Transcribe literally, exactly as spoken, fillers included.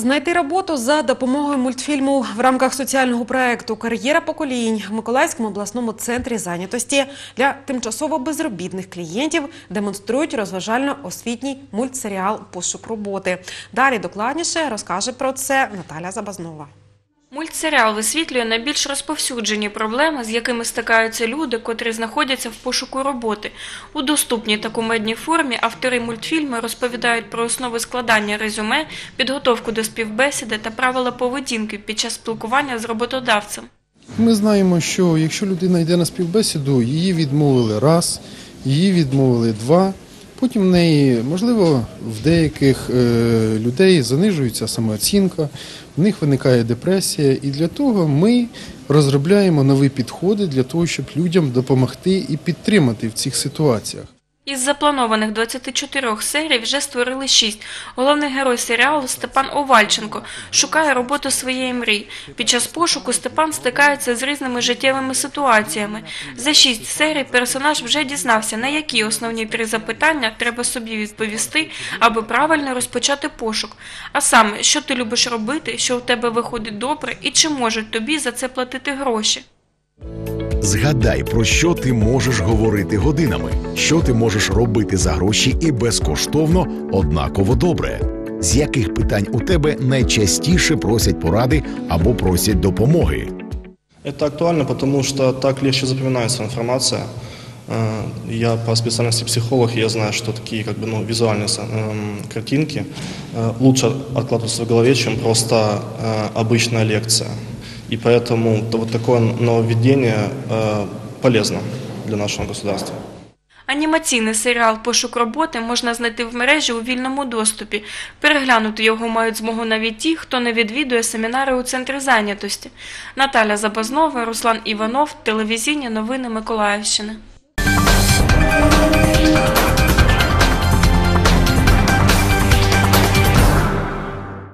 Знайти роботу за допомогою мультфільму в рамках соціального проєкту «Кар'єра поколінь» в Миколаївському обласному центрі зайнятості для тимчасово безробітних клієнтів демонструють розважально-освітній мультсеріал «Пошук роботи». Далі докладніше розкаже про це Наталя Забазнова. Мультсеріал висвітлює найбільш розповсюджені проблеми, з якими стикаються люди, котрі знаходяться в пошуку роботи. У доступній та кумедній формі автори мультфільму розповідають про основи складання резюме, підготовку до співбесіди та правила поведінки під час спілкування з роботодавцем. Ми знаємо, що якщо людина йде на співбесіду, її відмовили раз, її відмовили два. Потім в неї, можливо, в деяких людей занижується самооцінка, в них виникає депресія. І для того ми розробляємо нові підходи для того, щоб людям допомогти і підтримати в цих ситуаціях. Із запланованих двадцяти чотирьох серій вже створили шість. Головний герой серіалу Степан Овальченко шукає роботу своєї мрії. Під час пошуку Степан стикається з різними життєвими ситуаціями. За шість серій персонаж вже дізнався, на які основні три запитання треба собі відповісти, аби правильно розпочати пошук. А саме, що ти любиш робити, що у тебе виходить добре і чи можуть тобі за це платити гроші. Згадай, про що ти можеш говорити годинами, що ти можеш робити за гроші і безкоштовно однаково добре. З яких питань у тебе найчастіше просять поради або просять допомоги. Это актуально, потому что так легче запоминается информация. Я по специальности психолог, я знаю, что такие как бы, ну, визуальные картинки лучше откладываются в голове, чем просто обычная лекция. И поэтому вот такое нововведение э, полезно для нашего государства. Анімаційний серіал «Пошук роботи» можна знайти в мережі у вільному доступі. Переглянути його мають змогу навіть ті, хто не відвідує семінари у центрі зайнятості. Наталя Забазнова, Руслан Іванов, телевізійні новини Миколаївщини.